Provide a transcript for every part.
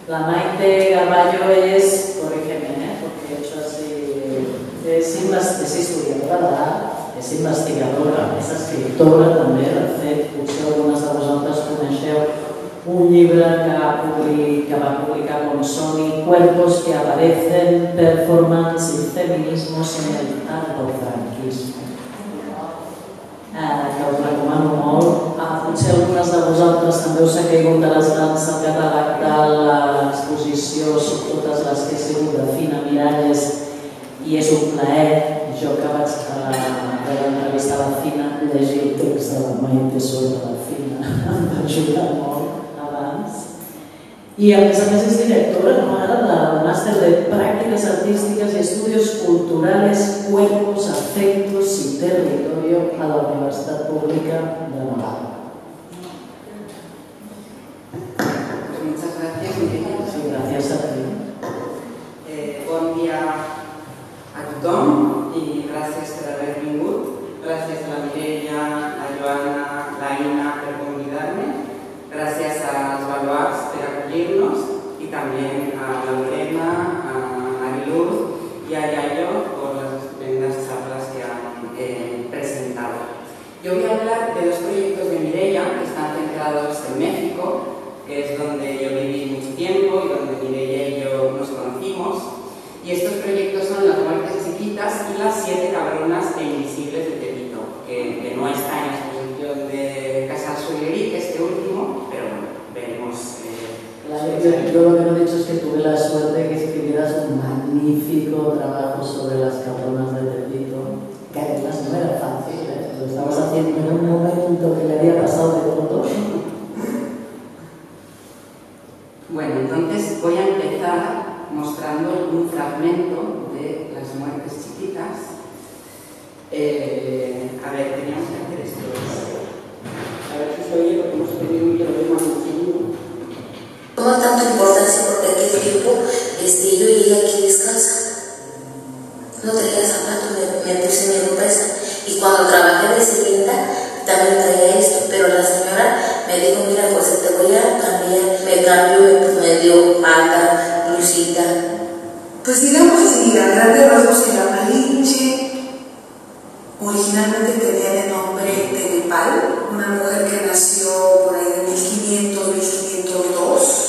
La Maite Garballo es, corrígeme, porque he hecho así, es historiadora d'art, és investigadora, és escriptora també. De fet, potser algunes de vosaltres coneixeu un llibre que va publicar con Sony, Cuerpos que aparecen, performance y feminismos en el tardofranquismo, que us recomano molt. Potser algunes de vosaltres també us ha caigut de les mans el catàleg de l'exposició Soc totes les que he sigut de Fina Miralles, i és un plaer, jo que vaig entrevistar la Fina, llegir el text de la Maite sobre la Fina, em va ajudar molt abans. I a més és directora del Màster de Prácticas Artísticas y Estudios Culturales, Cuerpos, Afectos y Territorio a la Universitat Pública de Navarra. Muchas gracias, Mireia. Sí, gracias a ti. Bon dia a tothom i gràcies per haver vingut. Gràcies a la Mireia, a Joana, a Ina per convidar-me. Gracias a los baluards por acollir-nos y también a la Lorena, a Mariluz y a Yayo por las estupendas charlas que han presentado. Yo voy a hablar de dos proyectos de Mireia que están centrados en México, que es donde yo viví mucho tiempo y donde Mireia y yo nos conocimos. Y estos proyectos son Las Muertes Chiquitas y Las 7 Cabronas e Invisibles de Tepito, que no está en la exposición de Casal Solerí, este último, pero bueno, veremos. Yo lo que no he dicho es que tuve la suerte de que escribieras un magnífico trabajo sobre las cabronas de Tepito, que además no era fácil, lo estabas haciendo en un momento que le había pasado de todo. Bueno, entonces voy a empezar mostrando un fragmento de Las Muertes Chiquitas. A ver, teníamos que hacer esto. A ver si se oye, porque hemos tenido un problema muchísimo. Toma tanta importancia porque aquel tiempo yo llegué aquí descalza. No tenía zapatos, me puse mi ropa esa. Y cuando trabajé de sirvienta también traía esto, pero la señora me dijo, mira, pues te voy a cambiar, me cambio, me dio falda, blusita. Pues digamos así, a grandes rasgos era Malinche. Originalmente tenía de nombre Tenepal, una mujer que nació por ahí de 1500, 1502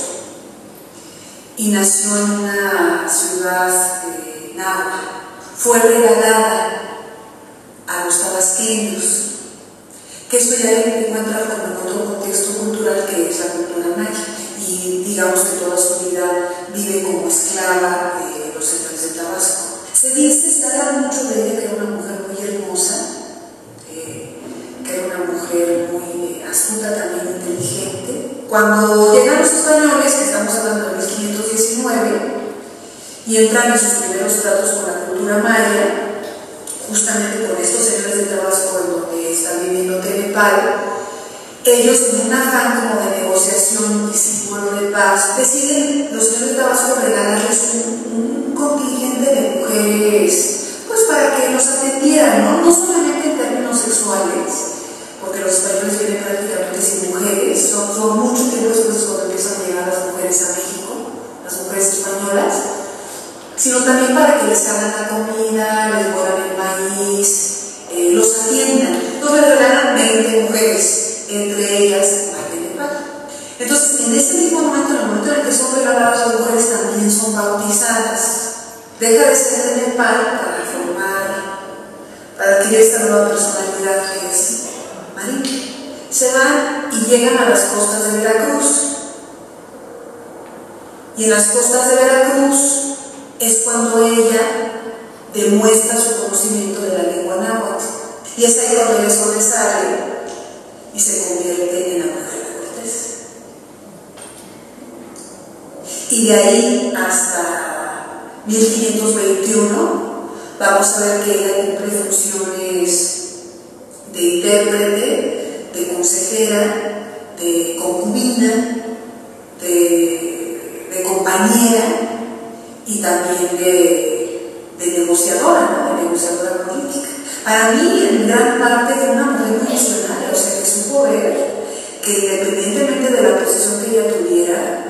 y nació en una ciudad de Náhuatl. Fue regalada a los tabasqueños, que esto ya encuentra como otro contexto cultural que es la cultura maya, y digamos que toda su vida vive como esclava de los señores de Tabasco. Se dice, se habla mucho de ella, que era una mujer muy hermosa, que era una mujer muy astuta, también inteligente. Cuando llegan los españoles, que estamos hablando de 1519, y entran en sus primeros tratos con la cultura maya, justamente con estos señores de Tabasco, en donde está viviendo Tenepal, ellos, en un afán como de negociación y símbolo de paz, deciden los señores de Tabasco regalarles un contingente de mujeres, pues para que los atendieran, ¿no? No solamente en términos sexuales, porque los españoles vienen prácticamente sin mujeres, son mucho tiempo después cuando empiezan a llegar las mujeres a México, las mujeres españolas, sino también para que les hagan la comida, les muevan el maíz, los atiendan. Entonces regalan 20 mujeres, entre ellas Tenepal. Entonces, en ese mismo momento, en el momento en el que son regaladas las mujeres, también son bautizadas. Deja de ser Tenepal para formar, para adquirir esta nueva personalidad que es María. Se van y llegan a las costas de Veracruz. Y en las costas de Veracruz es cuando ella demuestra su conocimiento de la lengua náhuatl. Y es ahí cuando ella sobresale y se convierte en la mujer de Cortés. Y de ahí hasta 1521 vamos a ver que ella cumple funciones de intérprete, de consejera, de concubina, de compañera y también de negociadora, ¿no? De negociadora política. Para mí, en gran parte, fue una mujer muy visionaria, o sea, que supo ver que independientemente de la posición que ella tuviera, la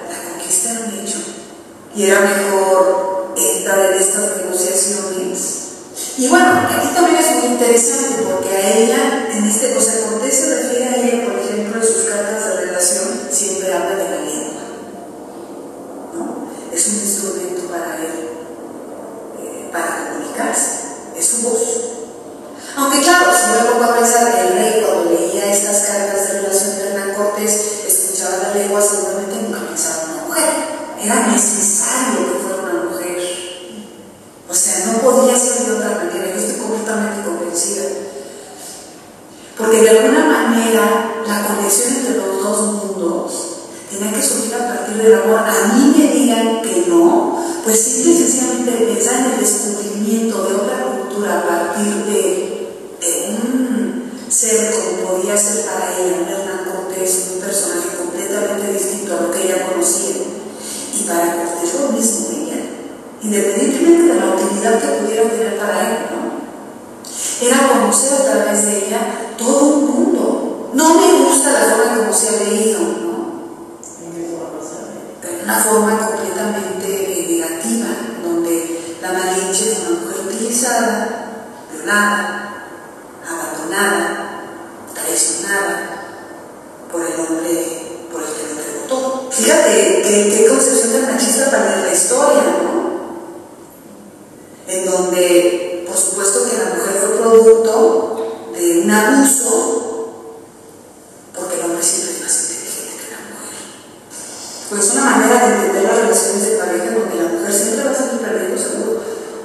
aquí está un hecho. Y era mejor entrar en estas negociaciones. Y bueno, aquí también es muy interesante porque a ella, en este José Cortés se refiere a ella, por ejemplo, en sus cartas de relación, siempre habla de la lengua, ¿no? Es un instrumento para él, para comunicarse, es su voz. Aunque claro, si me pongo a pensar que el rey cuando leía estas cartas de relación de Hernán Cortés, escuchaba la lengua, seguramente nunca pensaba en una mujer. Era necesario que fuera una mujer. O sea, no podía ser de otra manera. Yo estoy completamente convencida. Porque de alguna manera la conexión entre los dos mundos tenía que surgir a partir del amor. A mí me digan que no, pues simple y sencillamente pensar en el descubrimiento de otra cultura a partir de un ser como podía ser para ella, Hernán Cortés, un personaje completamente distinto a lo que ella conocía. Y para Cortés lo mismo ella, independientemente de la utilidad que pudiera tener para él, ¿no? Era conocer a través de ella todo un mundo. No me gusta la forma como se ha leído, ¿no? Pero una forma completamente negativa, donde la Malinche es una mujer utilizada, violada, abandonada, traicionada por el hombre por el que lo preguntó. Fíjate qué concepción tan machista para la historia, ¿no? En donde, por supuesto, que la mujer fue producto de un abuso, porque el hombre siempre es más inteligente que la mujer. Pues una manera de entender las relaciones de pareja donde la mujer siempre va a salir perdiendo seguro.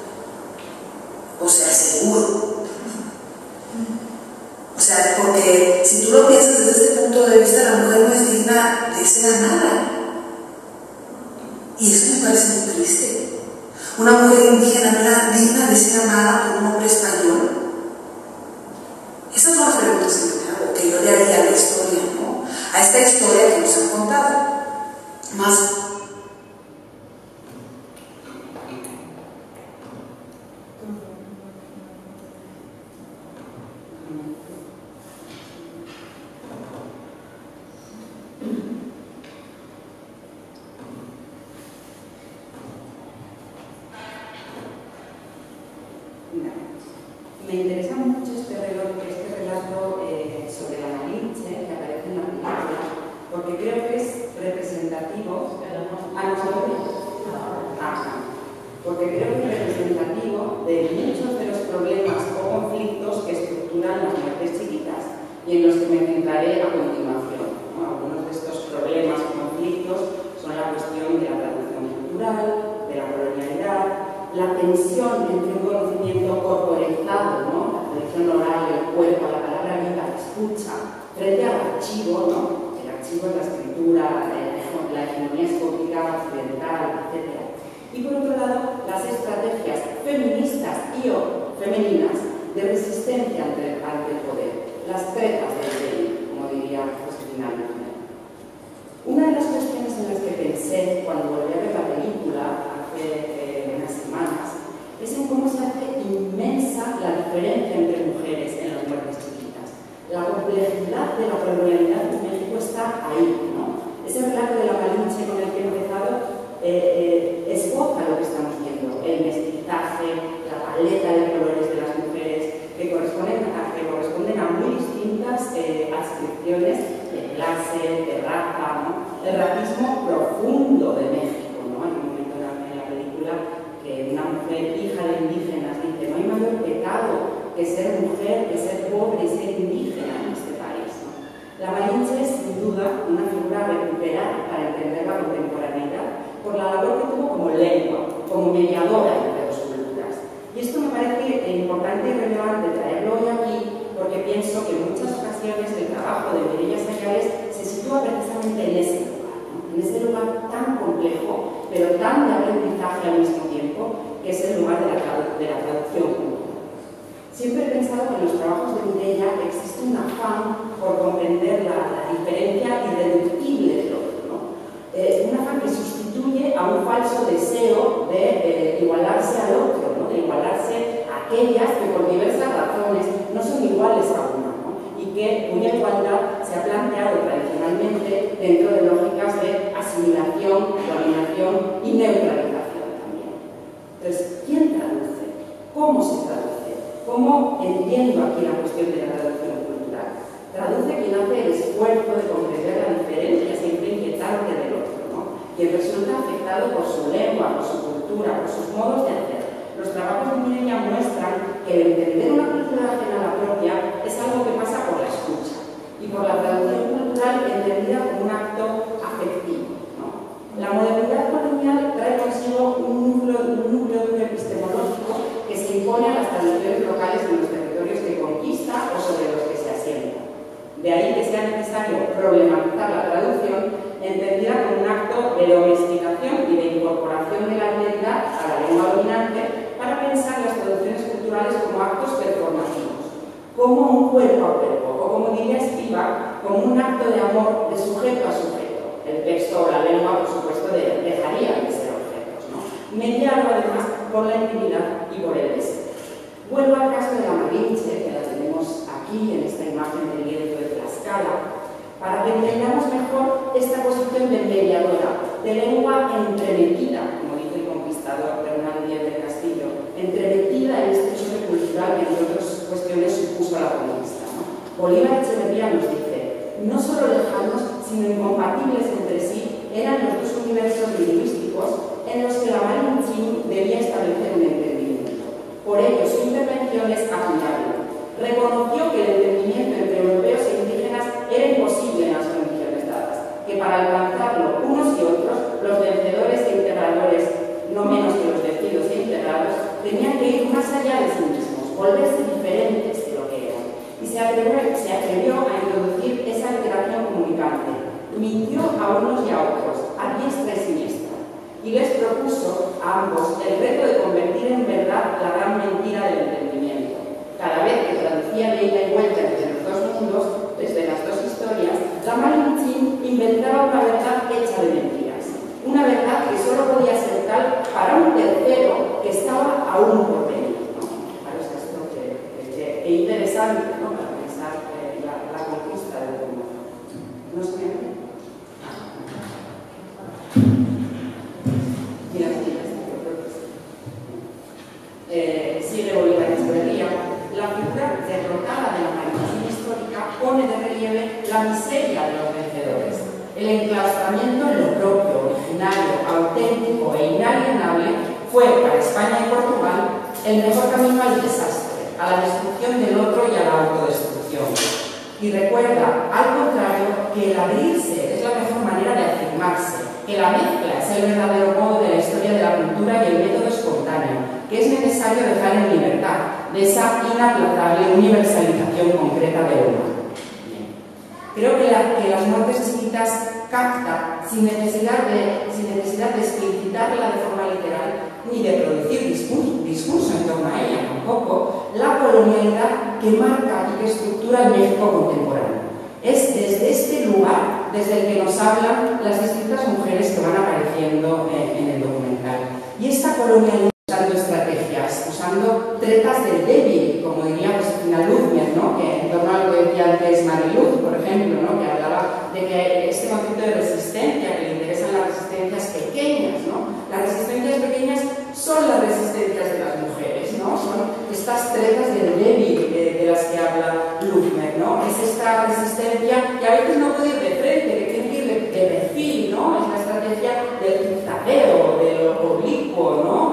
O sea, seguro. O sea, porque si tú lo piensas desde este punto de vista, la mujer no es digna de ser amada. Y eso me parece muy triste. Una mujer indígena no era digna de ser amada por un hombre español. Esas son las preguntas que yo me hago, que yo le haría a la historia, ¿no? A esta historia que nos han contado. Más. Me interesa mucho este relato sobre la Malinche que aparece en la película, porque creo que es representativo porque creo que es representativo de muchos de los problemas o conflictos que estructuran las mujeres chiquitas y en los que me centraré a continuación, ¿no? Algunos de estos problemas o conflictos son la cuestión de la tradición cultural, de la colonialidad, la tensión entre un conocimiento corporizado, ¿no? La tradición oral, el cuerpo, la palabra viva, la escucha, frente al archivo, ¿no? El archivo es la escritura, la hegemonía escópica occidental, etc. Y por otro lado, las estrategias feministas y o femeninas de resistencia ante el poder, las tretas del rey, como diría Josefina Luthner. Una de las cuestiones en las que pensé cuando volví a ver la película hace unas semanas es en cómo se hace inmensa la diferencia entre mujeres en las muertes chiquitas. La complejidad de la colonialidad en México está ahí, ¿no? Ese relato de la Malinche con el que he empezado esboza lo que estamos viendo, el mestizaje, la paleta de colores de las mujeres que corresponden a muy distintas adscripciones de clase, de raza, ¿no? El racismo profundo de México, ¿no? Hay un momento en la película que una mujer hija de indígenas dice: no hay mayor pecado que ser mujer, que ser pobre y ser indígena en este país, ¿no? La Malinche es sin duda una figura a recuperar para entender la contemporaneidad por la labor que tuvo como lengua, como mediadora entre dos culturas. Y esto me parece importante y relevante traerlo hoy aquí porque pienso que en muchas ocasiones el trabajo de Mireia Sayales se sitúa precisamente en ese lugar, ¿no? En ese lugar tan complejo, pero tan de aprendizaje al mismo tiempo, que es el lugar de la traducción cultural. Siempre he pensado que en los trabajos de Mireia existe un afán por comprender la diferencia irreductible del otro, ¿no? Un afán que sustituye a un falso deseo de igualarse al otro, ¿no? De igualarse a aquellas que por diversas razones no son iguales a una, ¿no? Y cuya igualdad se ha planteado tradicionalmente dentro de lógicas de asimilación, quien resulta afectado por su lengua, por su cultura, por sus modos de hacer. Los trabajos de Mireia muestran que el entender una cultura ajena a la propia es algo que pasa por la escucha y por la traducción cultural entendida como un acto afectivo, ¿no? La modernidad colonial trae consigo un núcleo epistemológico que se impone a las tradiciones locales de los territorios que conquista o sobre los que se asienta. De ahí que sea necesario problematizar la traducción entendida como un acto de domesticación y de incorporación de la identidad a la lengua dominante para pensar las traducciones culturales como actos performativos, como un cuerpo a cuerpo, o como diría Spivak, como un acto de amor de sujeto a sujeto. El texto o la lengua, por supuesto, dejarían de ser objetos, ¿no? Mediado además por la intimidad y por el deseo. Vuelvo al caso de la Malinche, que la tenemos aquí en esta imagen del lienzo de Tlaxcala, para que entendamos mejor esta posición de mediadora, de lengua entremetida, como dice el conquistador Hernán Díaz del Castillo, entremetida en este choque cultural que, entre otras cuestiones, supuso la conquista, ¿no? Bolívar Echeverría nos dice: no solo lejanos, sino incompatibles entre sí, eran los dos universos lingüísticos en los que la Malinchín debía establecer un entendimiento. Por ello, su intervención es admirable. Reconoció que el entendimiento entre europeos e indígenas era imposible en las condiciones dadas, que para alcanzarlo unos y otros, los vencedores e integradores, no menos que los vencidos e integrados, tenían que ir más allá de sí mismos, volverse diferentes de lo que eran. Y se atrevió a introducir esa alteración comunicante. Mintió a unos y a otros, a diestra y siniestra, y les propuso a ambos el reto de convertir en verdad la gran mentira del entendimiento. Cada vez que traducía de ida y vuelta entre los dos mundos, desde las dos historias, la Malinchín inventaba una verdad hecha de mentiras. Una verdad que solo podía ser tal para un tercero que estaba aún por venir, ¿no? Claro, es esto que interesante, ¿no? Para pensar la conquista del mundo. ¿No se me ve? Mira, sigue Bolívar Echeverría. La figura derrotada de la Malinchín histórica pone de relieve la miseria de los vencedores. El enclaustramiento en lo propio, originario, auténtico e inalienable fue para España y Portugal el mejor camino al desastre, a la destrucción del otro y a la autodestrucción. Y recuerda, al contrario, que el abrirse es la mejor manera de afirmarse, que la mezcla es el verdadero modo de la historia de la cultura y el método espontáneo, que es necesario dejar en libertad de esa inaplazable universalización concreta del humano. Creo que las muertes escritas capta, sin necesidad de explicitarla de forma literal, ni de producir discurso en torno a ella tampoco, la colonialidad que marca y que estructura el México contemporáneo. Es desde este lugar desde el que nos hablan las distintas mujeres que van apareciendo en el documental. Y esta colonialidad usando estrategias, usando tretas del débil, como diría Josefina Luzmer, ¿no? Que en torno a lo que decía antes Mariluz, por ejemplo, ¿no? Que hablaba de que este concepto de resistencia, que le interesan las resistencias pequeñas, ¿no? Las resistencias pequeñas son las resistencias de las mujeres, ¿no? Son estas tretas del débil de las que habla Luzmer, ¿no? Es esta resistencia que a veces no puede ir de frente, que tiene que ir de perfil, ¿no? Es la estrategia del zigzagueo, de lo oblicuo, ¿no?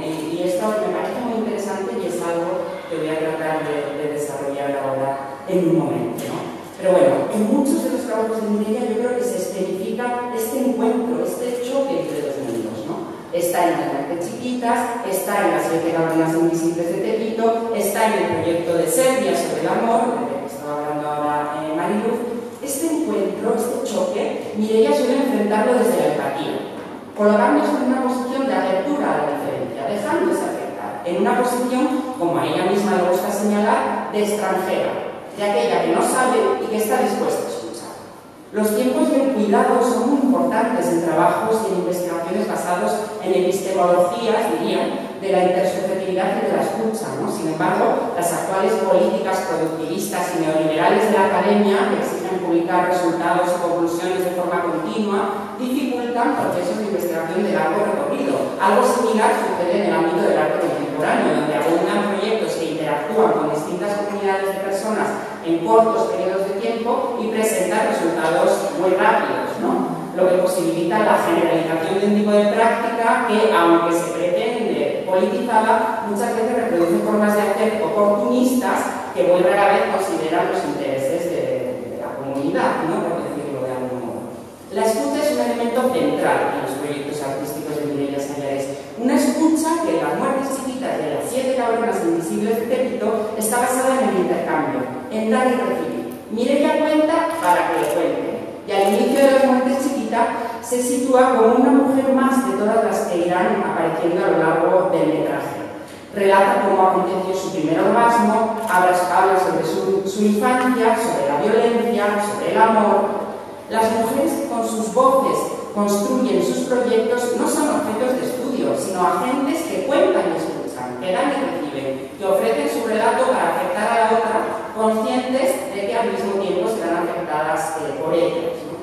Y esto me parece muy interesante y es algo que voy a tratar de desarrollar ahora en un momento, ¿no? Pero bueno, en muchos de los trabajos de Mireia yo creo que se escenifica este encuentro, este choque entre dos mundos, ¿no? Está en Las Muertes Chiquitas, está en Las 7 Gabrinas Invisibles de Tepito, está en el proyecto de Serbia sobre el amor, del que estaba hablando ahora Mariluz. Este encuentro, este choque, Mireia suele enfrentarlo desde la empatía, colocándose en una posición de apertura a la diferencia, dejándose afectar, en una posición, como a ella misma le gusta señalar, de extranjera, de aquella que no sabe y que está dispuesta a escuchar. Los tiempos del cuidado son muy importantes en trabajos y en investigaciones basados en epistemologías, dirían, de la intersubjetividad y de la escucha, ¿no? Sin embargo, las actuales políticas productivistas y neoliberales de la academia, que exigen publicar resultados y conclusiones de forma continua, dificultan procesos de investigación de largo recorrido. Algo similar sucede en el ámbito del arte contemporáneo, donde abundan proyectos que interactúan con distintas comunidades de personas en cortos periodos de tiempo y presentan resultados muy rápidos, ¿no? lo que posibilita la generalización de un tipo de práctica que, aunque se pretende politizada, muchas veces reproduce formas de hacer oportunistas que muy rara vez consideran los intereses de la comunidad, ¿no? Por decirlo de algún modo. La escucha es un elemento central en los proyectos artísticos de Mireia Sallares. Una escucha que en Las muertes chiquitas de las 7 cabronas invisibles de Tepito está basada en el intercambio, en dar y recibir. Mireia cuenta para que le cuenten. Y al inicio de Las muertes chiquitas se sitúa como una mujer más de todas las que irán apareciendo a lo largo del metraje. Relata cómo aconteció su primer orgasmo, habla sobre su infancia, sobre la violencia, sobre el amor. Las mujeres con sus voces construyen sus proyectos no son objetos de estudio, sino agentes que cuentan y escuchan, que dan y reciben, que ofrecen su relato para afectar a la otra, conscientes de que al mismo tiempo serán afectadas por ellas, ¿no?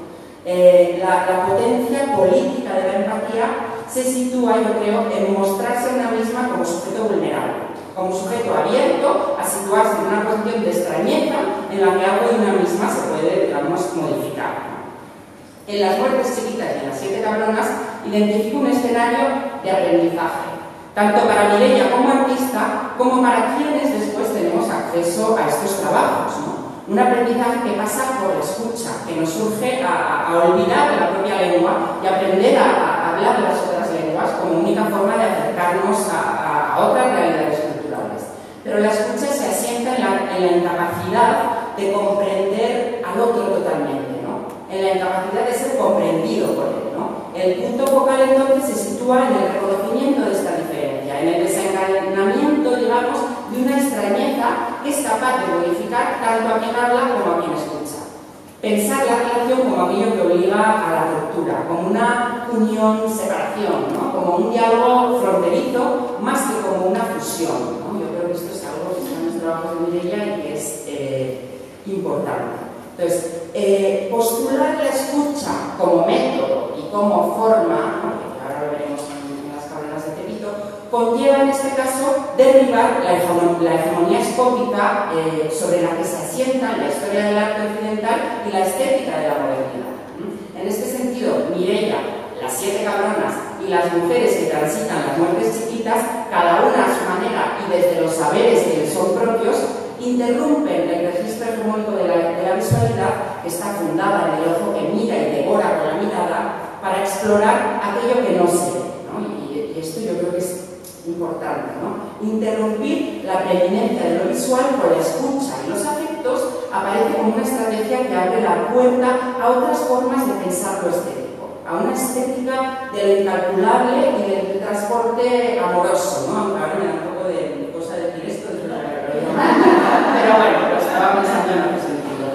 La potencia política de la empatía se sitúa, yo creo, en mostrarse a una misma como sujeto vulnerable, como sujeto abierto a situarse en una posición de extrañeza en la que algo de una misma se puede, digamos, modificar, ¿no? En Las muertes chiquitas y en Las 7 cabronas identifico un escenario de aprendizaje, tanto para Mireia como artista, como para quienes después tenemos acceso a estos trabajos, ¿no? Un aprendizaje que pasa por la escucha, que nos surge a olvidar la propia lengua y aprender a hablar las otras lenguas como única forma de acercarnos a otras realidades culturales. Pero la escucha se asienta en la incapacidad de comprender al otro totalmente, ¿no? En la incapacidad de ser comprendido por él, ¿no? El punto focal entonces se sitúa en el reconocimiento de esta diferencia, en el desencadenamiento, digamos, de una extrañeza que es capaz de modificar tanto a quien habla como a quien escucha. Pensar la relación como aquello que obliga a la ruptura, como una unión-separación, ¿no? Como un diálogo fronterizo más que como una fusión, ¿no? Yo creo que esto es algo que está en los trabajos de Mireia y que es importante. Entonces, postular la escucha como método y como forma, ¿no? Que ahora lo veremos en Las cabronas de Tepito, conlleva en este caso derribar la hegemonía escópica sobre la que se asienta la historia del arte occidental y la estética de la modernidad. En este sentido, Mireia, Las 7 cabronas y las mujeres que transitan las muertes chiquitas, cada una a su manera y desde los saberes que les son propios, interrumpen el registro hegemónico de la visualidad que está fundada en el ojo que mira y devora con la mirada para explorar aquello que no se ve, ¿no? Y esto yo creo que es importante, ¿no? Interrumpir la preeminencia de lo visual por la escucha y los afectos aparece como una estrategia que abre la puerta a otras formas de pensar lo estético, a una estética de lo incalculable y del transporte amoroso, ¿no? Ahora me da un poco de cosa decir esto, pero bueno, lo estaba pensando en otro sentido.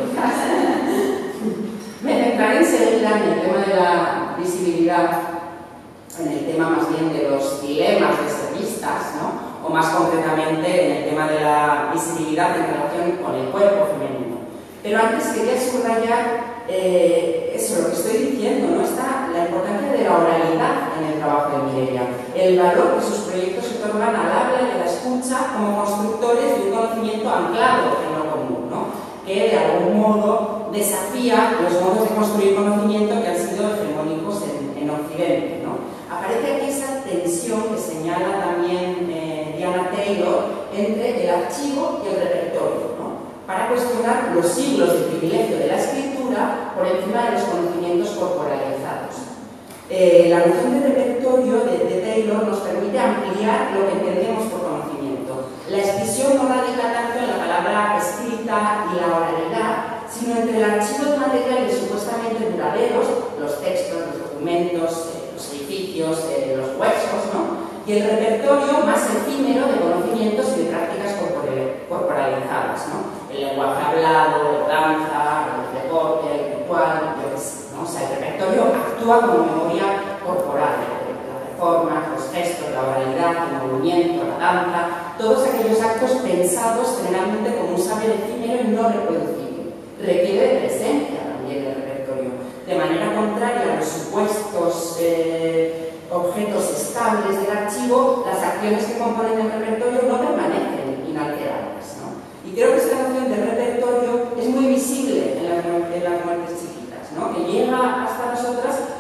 Me centraré enseguida en el tema de la visibilidad, en el tema más bien de los dilemas de ser vistas, ¿no? O más concretamente en el tema de la visibilidad en relación con el cuerpo femenino. Pero antes quería subrayar eso, lo que estoy diciendo, ¿no? Está la importancia de la oralidad en el trabajo de Mireia, el valor que sus proyectos otorgan al habla y a la escucha como constructores de un conocimiento anclado en lo común, ¿no? Que de algún modo desafía los modos de construir conocimiento que han sido hegemónicos en Occidente, ¿no? Aparece aquí esa tensión que señala también Diana Taylor entre el archivo y el repertorio, ¿no? Para cuestionar los siglos de privilegio de la escritura por encima de los conocimientos corporalizados. La noción de repertorio de Taylor nos permite ampliar lo que entendemos por conocimiento. La expresión no radica tanto en la palabra escrita y la oralidad, sino entre el archivo de materiales supuestamente duraderos, los textos, los documentos, los edificios, los huesos, ¿no? Y el repertorio más efímero de conocimientos y de prácticas corporalizadas, ¿no? El lenguaje hablado, la danza, el deporte, el ritual, yo qué sé, ¿no? O sea, el repertorio actúa como memoria corporal, las reformas, los gestos, la oralidad, el movimiento, la danza, todos aquellos actos pensados generalmente como un saber efímero y no reproducible. Requiere de presencia también el repertorio, de manera contraria a los supuestos objetos estables del archivo, las acciones que componen el repertorio no permanecen inalteradas, ¿no? Y creo que esta noción de repertorio es muy visible en las muertes chiquitas, ¿no? Que llega hasta nosotras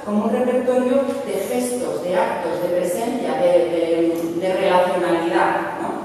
repertorio de gestos, de actos, de presencia, de relacionalidad, ¿no?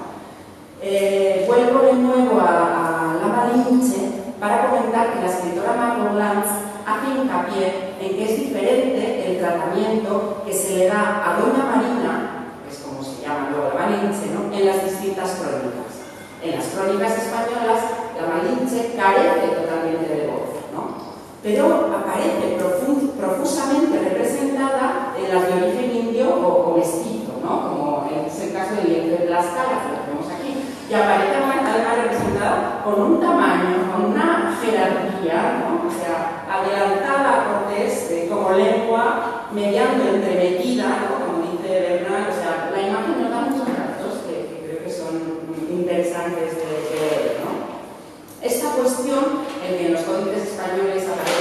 Vuelvo de nuevo a la Malinche para comentar que la escritora Margot Glantz hace hincapié en que es diferente el tratamiento que se le da a Doña Marina, que es como se llama luego la Malinche, ¿no?, en las distintas crónicas. En las crónicas españolas, la Malinche carece totalmente de voz, ¿no?, pero aparece profusamente representada en las de origen indio o mestizo, ¿no?, como es el caso del lienzo de Tlaxcala, que lo vemos aquí, y aparece además representada con un tamaño, con una jerarquía, ¿no?, o sea, adelantada a Cortés como lengua, mediando entremetida, ¿no?, como dice Bernal. O sea, la imagen nos da muchos datos que creo que son interesantes de ver, ¿no? Esta cuestión, en que en los códices españoles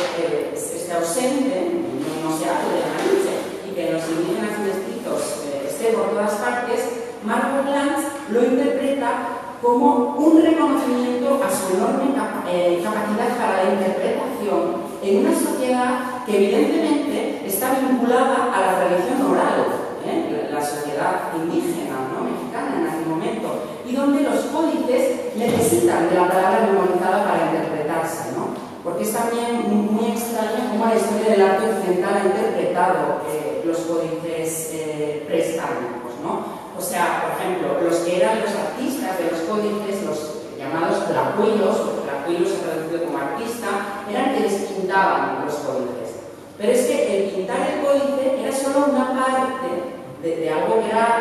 esté ausente, no se habla de la Malinche, y que en los indígenas mestizos esté por todas partes, Margot Glantz lo interpreta como un reconocimiento a su enorme capacidad para la interpretación en una sociedad que evidentemente está vinculada a la tradición oral, la sociedad indígena, ¿no?, mexicana en aquel momento, y donde los códices necesitan de la palabra memorizada para interpretarse, ¿no? Porque es también muy extraño cómo la historia del arte occidental ha interpretado los códices prehispánicos, ¿no? O sea, por ejemplo, los que eran los artistas de los códices, los llamados tlacuilos, o tlacuilos se ha traducido como artista, eran quienes pintaban los códices. Pero es que el pintar el códice era solo una parte de algo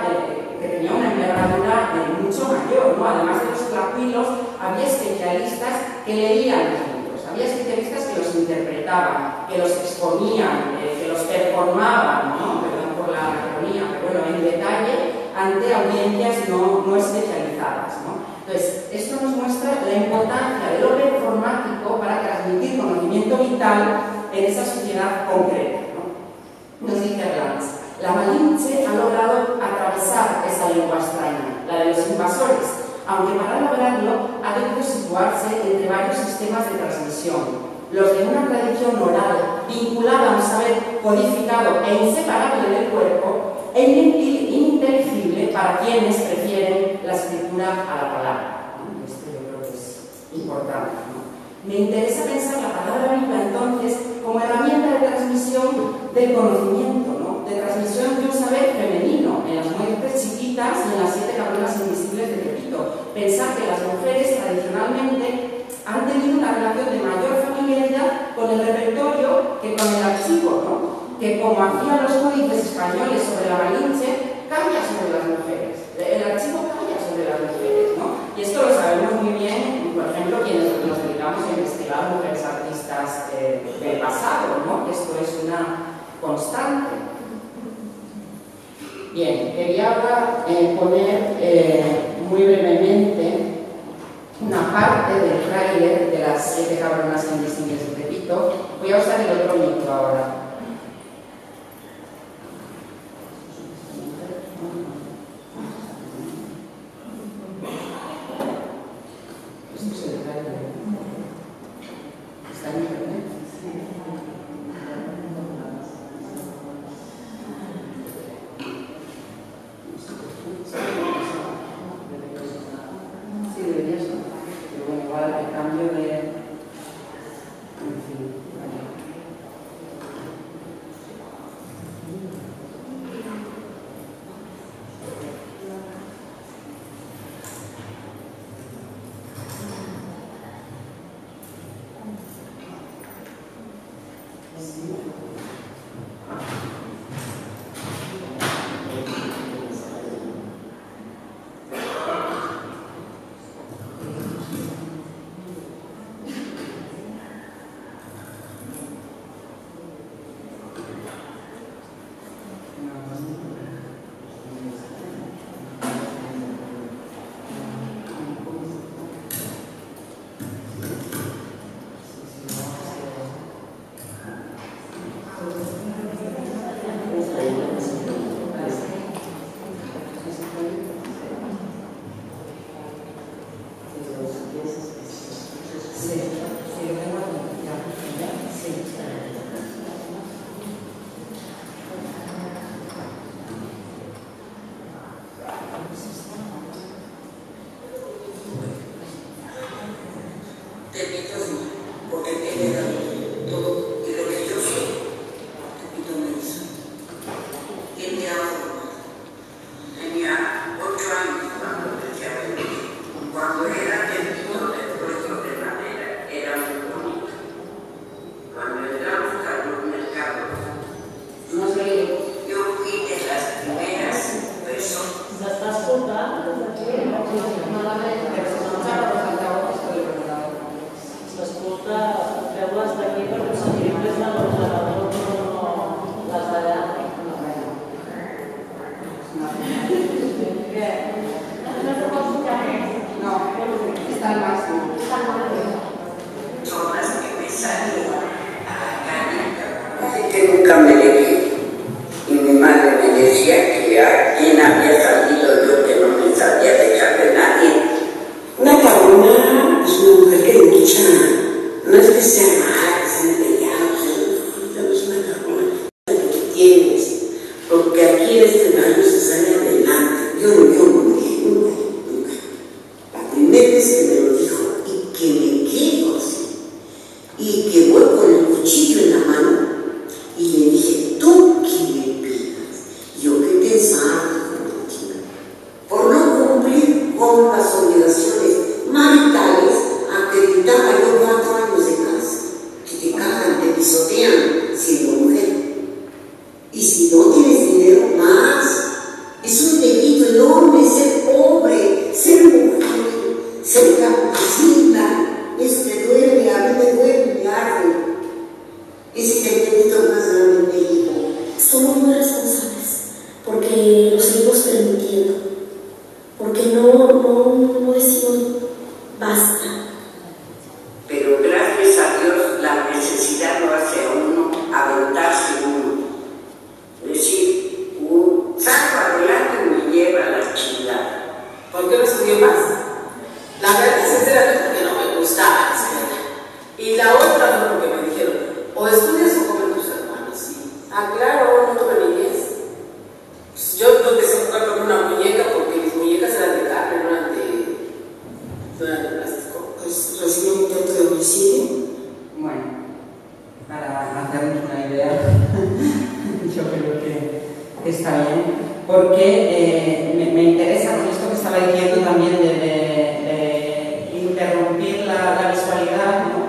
que tenía una envergadura mucho mayor, ¿no? Además de los tlacuilos, había especialistas que leían los libros, había especialistas que los interpretaban, que los exponían, que los performaban, ¿no?, perdón por la ironía, pero bueno, en detalle, ante audiencias no especializadas, ¿no? Entonces, esto nos muestra la importancia de lo performático para transmitir conocimiento vital en esa sociedad concreta, ¿no? Nos dice Glantz: la Malinche ha logrado atravesar esa lengua extraña, la de los invasores, aunque para lograrlo ha debido situarse entre varios sistemas de transmisión, los de una tradición oral vinculada a un saber codificado e inseparable del cuerpo, e ininteligible para quienes prefieren la escritura a la palabra, ¿no? Esto yo creo que es importante, ¿no? Me interesa pensar la palabra viva entonces como herramienta de transmisión del conocimiento, ¿no?, de transmisión de un saber femenino en las mujeres chiquitas y en las 7 cabronas invisibles de Tepito. Pensar que las mujeres tradicionalmente han tenido una relación de mayor familiaridad con el repertorio que con el archivo, ¿no?, que como hacían los códices españoles sobre la Malinche, cambia sobre las mujeres. El archivo cambia sobre las mujeres, ¿no? Y esto lo sabemos muy bien, por ejemplo, quienes nos dedicamos a investigar mujeres artistas del pasado, ¿no? Esto es una constante. Bien, quería ahora poner muy brevemente una parte del tráiler de las 7 cabronas invisibles de Tepito. Voy a usar el otro micro ahora. Que nunca me negué. Y mi madre me decía que a quien había salido yo, que no me sabía dejar de nadie. Una cabrona es una mujer que lucha, no es que sea mala, que sea peleada, es una cabrona que tienes, porque aquí en este barrio se sale adelante. Yo no dije nunca. La primera vez que me lo dijo y que me quedo así, y que voy con el cuchillo en la mano, y le dije, ¿tú qué me pidas? Yo que pensaba, por no cumplir con las obligaciones maritales, acreditaba yo 4 años de casa, que te cagan, te pisotean, siendo mujer. Y si no tienes dinero, más. Es un delito enorme ser pobre, ser mujer, ser campesina. Eso te duele, a mí me duele, me arde. Ese es el delito más grande en México. Somos muy responsables porque lo seguimos permitiendo, porque no decimos basta. Pero gracias a Dios la necesidad lo hace a uno aventarse uno. Es decir, salgo adelante y me lleva a la chingada. ¿Por qué no estudié más? La verdad es sinceramente porque no me gustaba la escuela. Y la otra fue porque me dijeron, o estudias o comen tus hermanos. Sí. Ah, claro, no tuve niñez. Pues yo no empecé a jugar con una muñeca porque mis muñecas eran de carne, no eran de plástico. Pues recibí un intento de homicidio. Bueno, para hacernos una idea, yo creo que está bien, porque me interesa con esto que estaba diciendo también de interrumpir la visualidad, ¿no?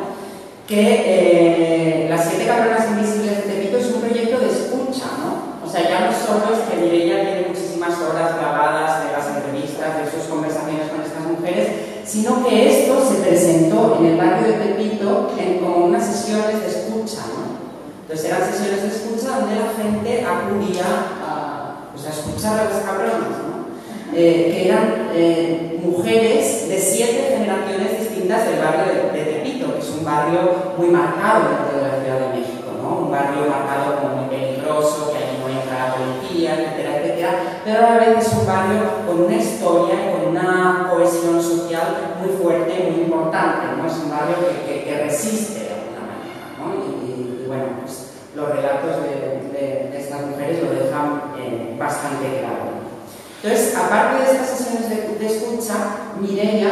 Que Las 7 cabronas invisibles de Tepito es un proyecto de escucha, ¿no? O sea, ya no solo es que Mireia tiene muchísimas horas grabadas de las entrevistas, de sus conversaciones con estas mujeres, sino que esto se presentó en el barrio de Tepito como unas sesiones de escucha, ¿no? Entonces eran sesiones de escucha donde la gente acudía a escuchar a las cabronas, ¿no? Que eran mujeres de 7 generaciones distintas del barrio de Tepito, que es un barrio muy marcado dentro de la Ciudad de México, ¿no? Un barrio marcado como muy peligroso, que allí no entra la policía, etcétera, etcétera, pero a la vez es un barrio con una historia y con una cohesión social muy fuerte y muy importante, ¿no? Es un barrio que resiste de alguna manera, ¿no? Y bueno, pues los relatos de estas mujeres lo dejan bastante claro. Entonces, aparte de estas sesiones de escucha, Mireia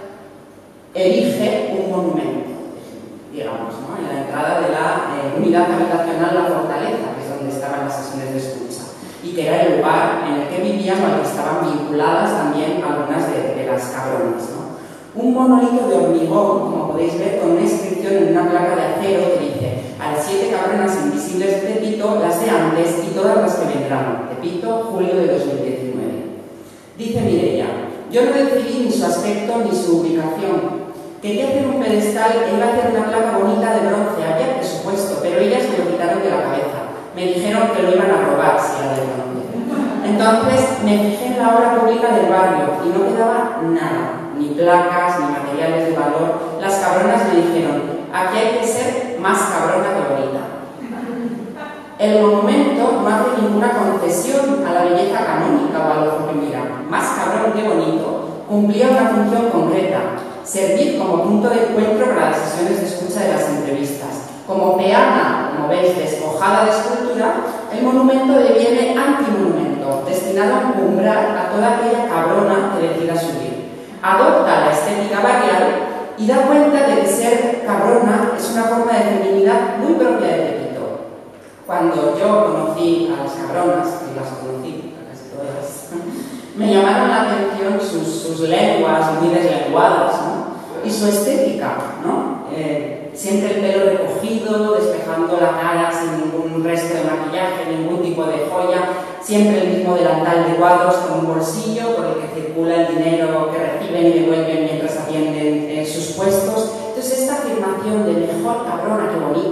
erige un monumento, digamos, ¿no? En la entrada de la unidad habitacional La Fortaleza, que es donde estaban las sesiones de escucha, y que era el lugar en el que vivían o al que estaban vinculadas también algunas de las cabronas, ¿no? Un monolito de hormigón, como podéis ver, con una inscripción en una placa de acero que dice: a las 7 cabronas invisibles de Tepito, las de antes y todas las que vendrán. Tepito, julio de 2019. Dice Mireia: yo no decidí ni su aspecto ni su ubicación. Quería hacer un pedestal e iba a hacer una placa bonita de bronce, había presupuesto, pero ellas me lo quitaron de la cabeza. Me dijeron que lo iban a robar si era de bronce. Entonces me fijé en la obra pública del barrio y no quedaba nada, ni placas, ni materiales de valor. Las cabronas me dijeron: aquí hay que ser más cabrona que bonita. El monumento no hace ninguna concesión a la belleza canónica o al ojo que mira. Más cabrón que bonito, cumplía una función concreta: servir como punto de encuentro para las sesiones de escucha de las entrevistas. Como peana, como veis, despojada de escultura, el monumento deviene antimonumento, destinado a encumbrar a toda aquella cabrona que decida subir. Adopta la estética barrial y da cuenta de que ser cabrona es una forma de feminidad muy propia de Tepito. Cuando yo conocí a las cabronas, y las conocí, casi todas, me llamaron la atención sus lenguas muy deslenguadas, ¿no? Y su estética, ¿no? Siempre el pelo recogido, despejando la cara sin ningún resto de maquillaje, ningún tipo de joya, siempre el mismo delantal de cuadros con un bolsillo por el que circula el dinero que reciben y devuelven mientras atienden sus puestos. Entonces esta afirmación de mejor cabrona que bonita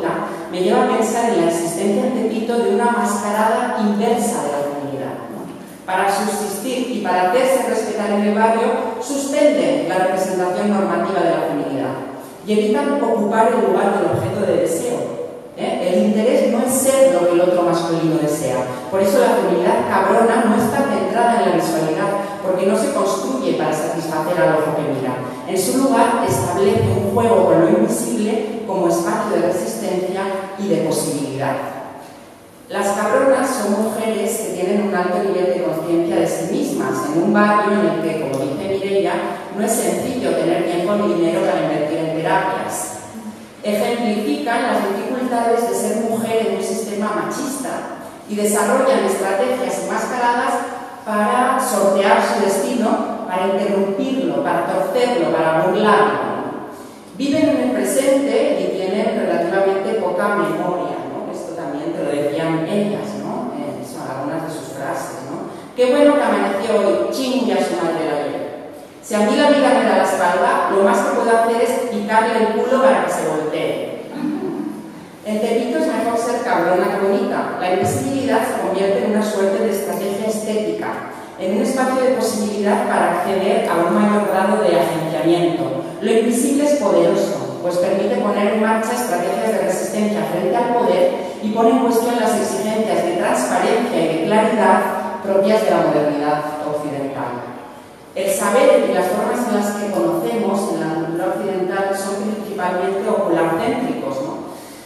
me lleva a pensar en la existencia en Tepito de una mascarada inversa de la feminidad, ¿no? Para subsistir y para hacerse respetar en el barrio, suspenden la representación normativa de la feminidad y evitan ocupar el lugar del objeto de deseo. El interés no es ser lo que el otro masculino desea. Por eso la feminidad cabrona no está centrada en la visualidad, porque no se construye para satisfacer al ojo que mira. En su lugar establece un juego con lo invisible como espacio de resistencia y de posibilidad. Las cabronas son mujeres que tienen un alto nivel de conciencia de sí mismas, en un barrio en el que, como dice Mireia, no es sencillo tener tiempo ni dinero para invertir en terapias. Ejemplifican las dificultades de ser mujer en un sistema machista y desarrollan estrategias enmascaradas para sortear su destino, para interrumpirlo, para torcerlo, para burlarlo. Viven en el presente y tienen relativamente poca memoria, ¿no? Esto también te lo decían ellas, ¿no? Son algunas de sus frases, ¿no? Qué bueno que amaneció hoy, chingue a su madre la vida. Si a mí la vida me da la espalda, lo más que puedo hacer es picarle el culo para que se voltee. En Tepito es mejor ser cabrona que bonita. La invisibilidad se convierte en una suerte de estrategia estética, en un espacio de posibilidad para acceder a un mayor grado de agenciamiento. Lo invisible es poderoso, pues permite poner en marcha estrategias de resistencia frente al poder y pone en cuestión las exigencias de transparencia y de claridad propias de la modernidad occidental. El saber y las formas en las que conocemos en la cultura occidental son principalmente ocularcéntricos, ¿no?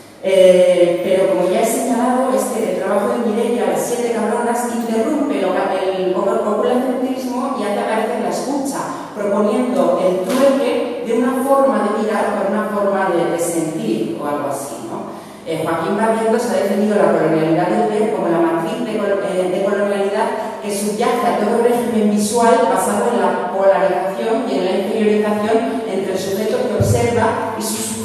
Pero como ya he señalado, el trabajo de Mireia, Las 7 cabronas, interrumpe el oculacentrismo y hace aparecer la escucha, proponiendo el trueque de una forma de mirar por una forma de sentir o algo así, ¿no? Joaquín Barrientos ha definido la colonialidad del ver como la matriz de colonialidad que subyace a todo régimen visual basado en la polarización y en la inferiorización entre el sujeto que observa y su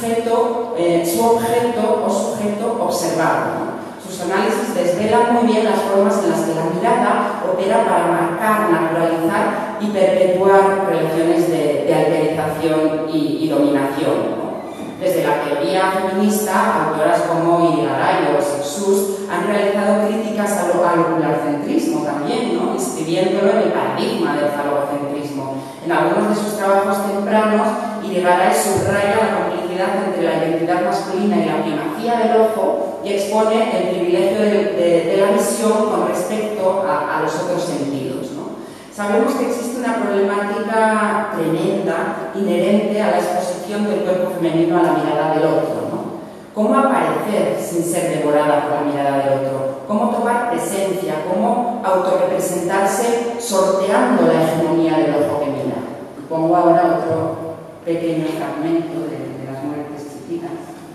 objeto o sujeto observado, ¿no? Sus análisis desvelan muy bien las formas en las que la mirada opera para marcar, naturalizar y perpetuar relaciones de alterización y dominación, ¿no? Desde la teoría feminista, autoras como Irigaray o Sexus han realizado críticas al ocularcentrismo también, ¿no? Inscribiéndolo en el paradigma del falocentrismo. En algunos de sus trabajos tempranos, Irigaray subraya la complicidad entre la identidad masculina y la primacía del ojo y expone el privilegio de la visión con respecto a los otros sentidos, ¿no? Sabemos que existe una problemática tremenda, inherente a la exposición del cuerpo femenino a la mirada del otro, ¿no? ¿Cómo aparecer sin ser devorada por la mirada del otro? ¿Cómo tomar presencia? ¿Cómo autorrepresentarse sorteando la hegemonía del ojo que mira? Pongo ahora otro pequeño fragmento de las muertes chiquitas.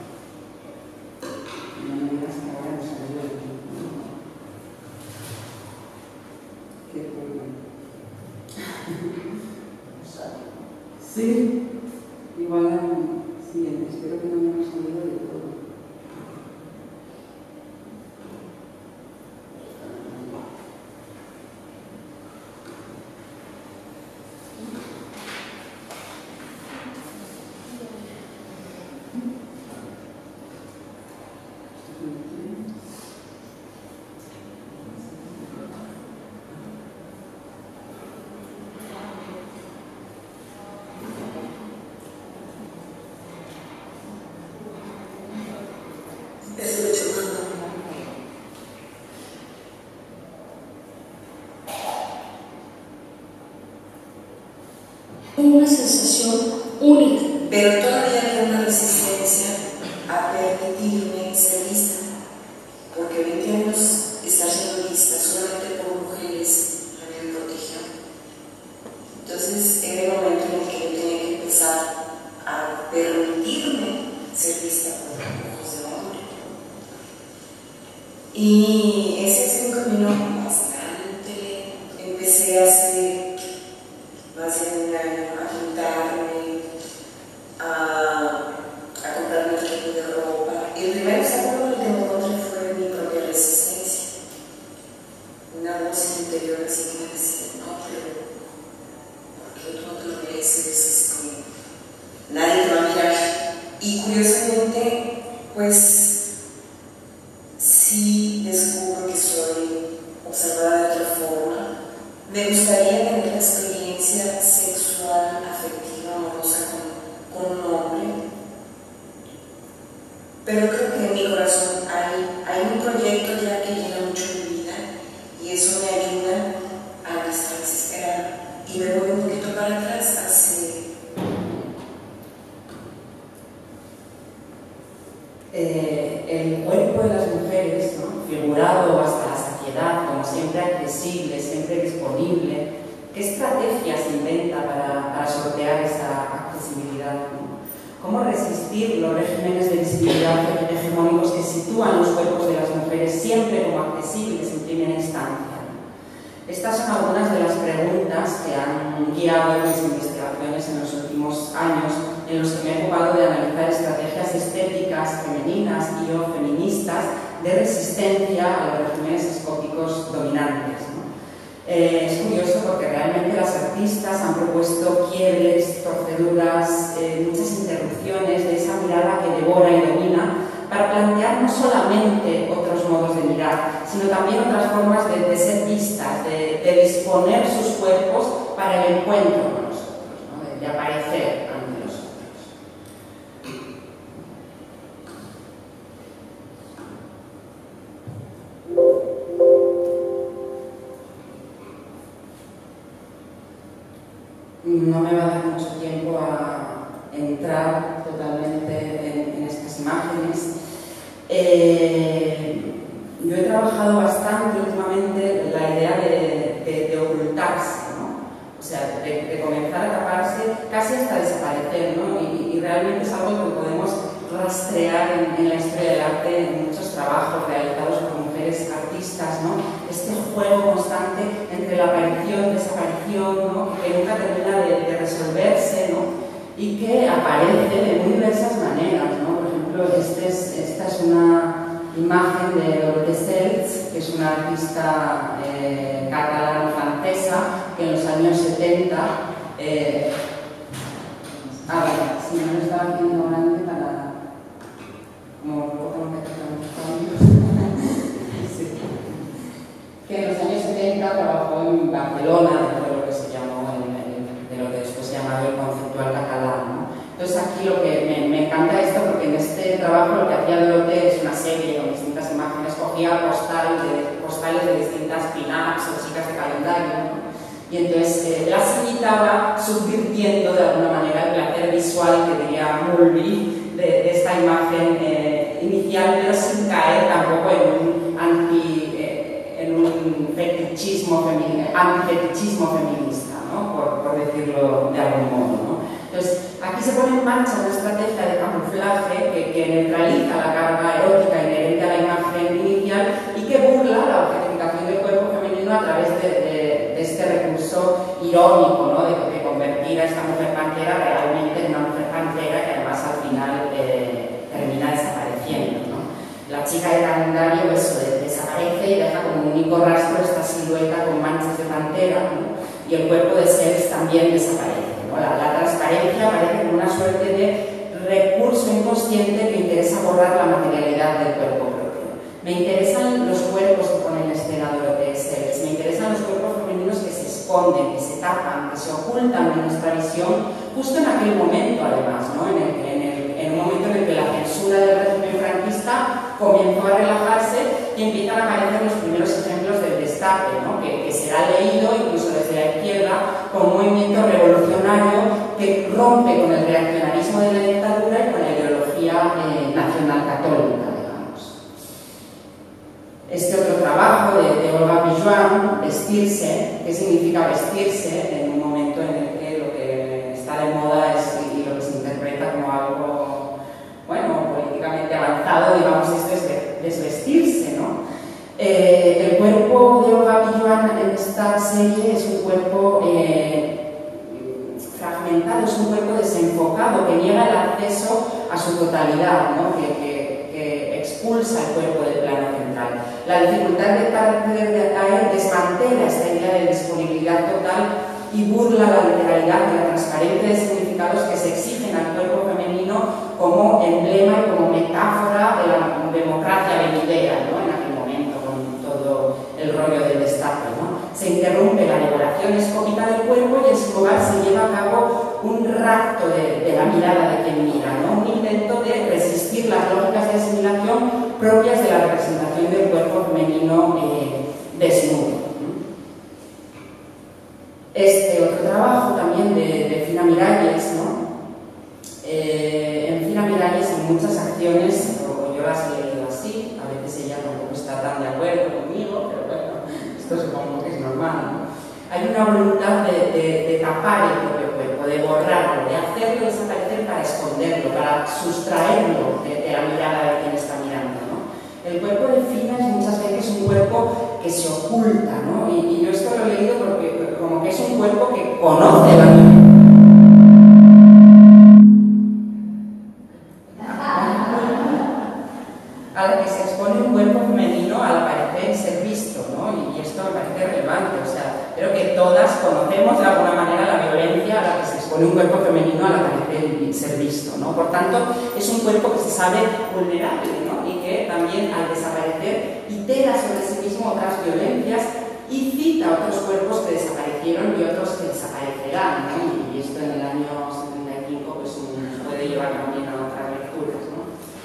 No me digas que ahora no salió de aquí. Qué problema. Sí, igual al siguiente, espero que no me haya salido de todo. Una sensación única. Pero todavía había una resistencia a permitirme ser vista, porque 20 años estar siendo vista solamente por mujeres a mí me protegió. Entonces era el momento en el que yo tenía que empezar a permitirme ser vista por ojos de hombre. Y ese es un camino bastante. Empecé hace más de un año a juntarme, a comprarme un equipo de ropa. Y el primer obstáculo que encontré fue mi propia resistencia. Una voz interior así que me decía, no, pero ¿por qué tú no te lo mereces? Nadie te va a mirar. Y curiosamente, pues si descubro que soy observada de otra forma, me gustaría tener la experiencia sexual, afectiva, amorosa con un hombre. Pero creo que en mi corazón hay un proyecto ya que llena mucho mi vida y eso me ayuda a no estar desesperada. Y me voy un poquito para atrás el cuerpo de las mujeres, ¿no? Figurado hasta la saciedad, como siempre accesible, siempre disponible. ¿Qué estrategia se inventa para sortear esa accesibilidad, ¿no? ¿Cómo resistir los regímenes de visibilidad hegemónicos que sitúan los cuerpos de las mujeres siempre como accesibles en primera instancia? Estas son algunas de las preguntas que han guiado mis investigaciones en los últimos años, en los que me he ocupado de analizar estrategias estéticas femeninas y o feministas de resistencia a los regímenes escópicos dominantes, ¿no? Es curioso porque realmente las artistas han propuesto quiebres, torceduras, muchas interrupciones de esa mirada que devora y domina para plantear no solamente otros modos de mirar, sino también otras formas de ser vistas, de disponer sus cuerpos para el encuentro con nosotros, ¿no? de aparecer ante nosotros. No me va a dar mucho tiempo a entrar totalmente en estas imágenes. Yo he trabajado bastante últimamente la idea de ocultarse, ¿no? O sea, de comenzar a taparse casi hasta desaparecer, ¿no? Y realmente es algo que podemos rastrear en la historia del arte en muchos trabajos realizados por mujeres artistas, ¿no? Este juego constante entre la aparición, desaparición, ¿no? Que nunca termina de resolverse, ¿no? Y que aparece de muy diversas maneras, ¿no? Por ejemplo, esta es una imagen de Dorothée Seltz, que es una artista catalano-francesa que en los años 70 si no lo estaba haciendo grande para... como tengo que hacer unos cambios. Sí. Que en los años 70 trabajó en Barcelona, dentro de lo que se llamó, de lo que después se llamaba el conceptual catalán, ¿no? Entonces aquí lo que me encanta esto, porque en este trabajo lo que hacía Dorothée es una serie con distintas imágenes, cogía postales de distintas pin-ups o chicas de calendario, ¿no? Y entonces las imitaba subvirtiendo de alguna manera el placer visual que diría Mulvey de esta imagen inicial, pero sin caer tampoco en un fetichismo antifetichismo feminista, ¿no? por decirlo de algún modo, ¿no? Entonces, aquí se pone en marcha una estrategia de camuflaje que neutraliza la carga erótica inherente a la imagen inicial y que burla la objetificación del cuerpo femenino a través de este recurso irónico, ¿no? de convertir a esta mujer pantera realmente en una mujer pantera que además al final termina desapareciendo, ¿no? La chica de calendario desaparece y deja como un único rastro esta silueta con manchas de pantera, ¿no? Y el cuerpo de Seltz también desaparece, ¿no? La transparencia aparece como una suerte de recurso inconsciente que interesa borrar la materialidad del cuerpo propio. Me interesan los cuerpos que pone en escena Dorothée Seltz, me interesan los cuerpos femeninos que se esconden, que se tapan, que se ocultan de nuestra visión, justo en aquel momento además, ¿no? En un momento en el que la censura del régimen franquista comenzó a relajarse y empiezan a aparecer los primeros ejemplos del destape, ¿no? que será leído incluso desde la izquierda como un movimiento revolucionario que rompe con el reaccionarismo de la dictadura y con la ideología nacional católica, digamos. Este otro trabajo de Olga Pijuan, Vestirse, ¿qué significa vestirse? En un momento en el que lo que está de moda y lo que se interpreta como algo, bueno, políticamente avanzado, digamos, esto es desvestirse, ¿no? El cuerpo de Olga Pijuan en esta serie es un cuerpo fragmentado, es un cuerpo desenfocado que niega el acceso a su totalidad, ¿no? que expulsa el cuerpo del plano central. La dificultad de caer desmantela esta idea de disponibilidad total y burla la literalidad y la transparencia de significados que se exigen al cuerpo femenino como emblema y como metáfora de la democracia venidera, ¿no? En Se interrumpe la devoración escópica del cuerpo y en su lugar se lleva a cabo un rapto de la mirada de quien mira, ¿no? Un intento de resistir las lógicas de asimilación propias de la representación del cuerpo femenino desnudo. Este otro trabajo también de Fina Miralles, ¿no? En Fina Miralles hay muchas acciones, o yo las he leído así, a veces ella tampoco está tan de acuerdo conmigo, pero bueno, esto supongo que es normal, ¿no? Hay una voluntad de tapar el propio cuerpo, de borrarlo, de hacerlo desaparecer para esconderlo, para sustraerlo de la mirada de quien está mirando, ¿no? El cuerpo de Fina es muchas veces un cuerpo que se oculta, ¿no? Y yo esto lo he leído porque como que es un cuerpo que conoce la violencia. A la que se expone un cuerpo femenino al parecer ser visto, ¿no? Y esto me parece relevante, o sea, creo que todas conocemos de alguna manera la violencia a la que se expone un cuerpo femenino al parecer ser visto, ¿no? Por tanto, es un cuerpo que se sabe vulnerable, ¿no? Y que también al desaparecer itera sobre sí mismo otras violencias y cita otros cuerpos que desaparecieron y otros que desaparecerán, ¿no? Y esto en el año 75 pues, puede llevar también a otras lecturas, ¿no?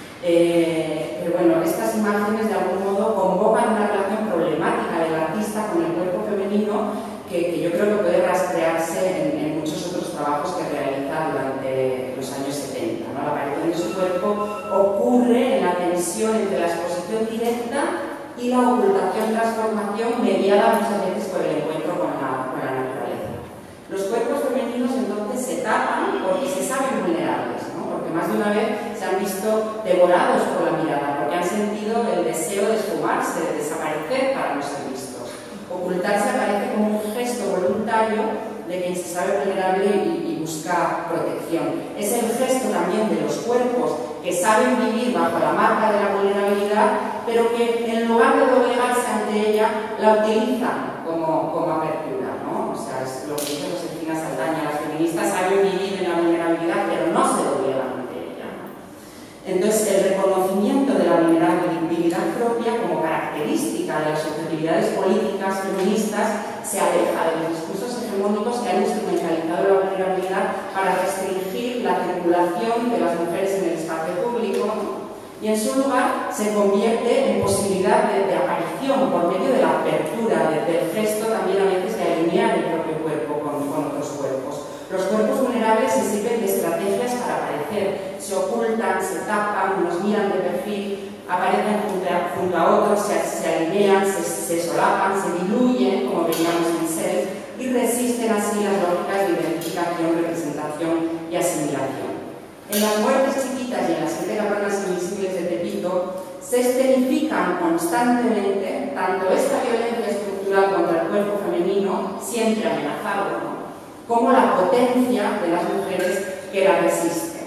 Pero bueno, estas imágenes de algún modo convocan una relación problemática del artista con el cuerpo femenino que yo creo que puede rastrearse en muchos otros trabajos que realiza durante los años 70, ¿no? La aparición de su cuerpo ocurre en la tensión entre la exposición directa y la ocultación-transformación mediada muchas veces por el encuentro con la naturaleza. Los cuerpos femeninos entonces se tapan porque se saben vulnerables, ¿no? Porque más de una vez se han visto devorados por la mirada, porque han sentido el deseo de esfumarse, de desaparecer para no ser vistos. Ocultarse aparece como un gesto voluntario de quien se sabe vulnerable y busca protección. Es el gesto también de los cuerpos que saben vivir bajo la marca de la vulnerabilidad, pero que en lugar de doblegarse ante ella, la utilizan como apertura, ¿no? O sea, es lo que dice Josefina Saldaña, las feministas saben vivir en la vulnerabilidad, pero no se doblegan ante ella, ¿no? Entonces, el reconocimiento de la vulnerabilidad propia como característica de las subjetividades políticas feministas se aleja de los discursos hegemónicos que han instrumentalizado la vulnerabilidad para restringir la circulación de las mujeres en el espacio público, ¿no? Y en su lugar se convierte en posibilidad de aparición por medio de la apertura, del gesto también a veces de alinear el propio cuerpo con otros cuerpos. Los cuerpos vulnerables se sirven de estrategias para aparecer, se ocultan, se tapan, nos miran de perfil, aparecen junto a otros, se alinean, se solapan, se diluyen, como veíamos en Self, y resisten así las lógicas de identificación, representación y asimilación. En las muertes chiquitas y en las 7 cabronas invisibles de Tepito se escenifican constantemente tanto esta violencia estructural contra el cuerpo femenino, siempre amenazado, ¿no?, como la potencia de las mujeres que la resisten.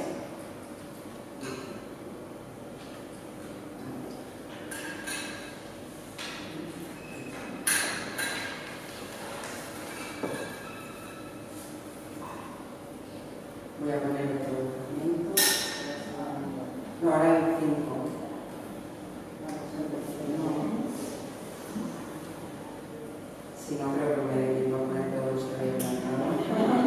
Voy a poner otro documento. No, ahora el 5. Si no, creo que me debo poner todos los que había planteado.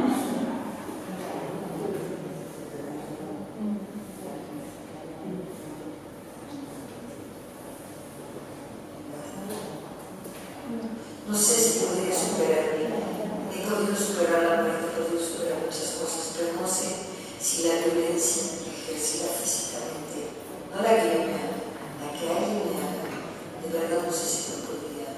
No sé si podría superarme. He podido superar la muerte, he podido superar muchas cosas, pero no sé si la violencia ejercida físicamente, no la que yo me haga, la que alguien me haga, de verdad no sé si lo podría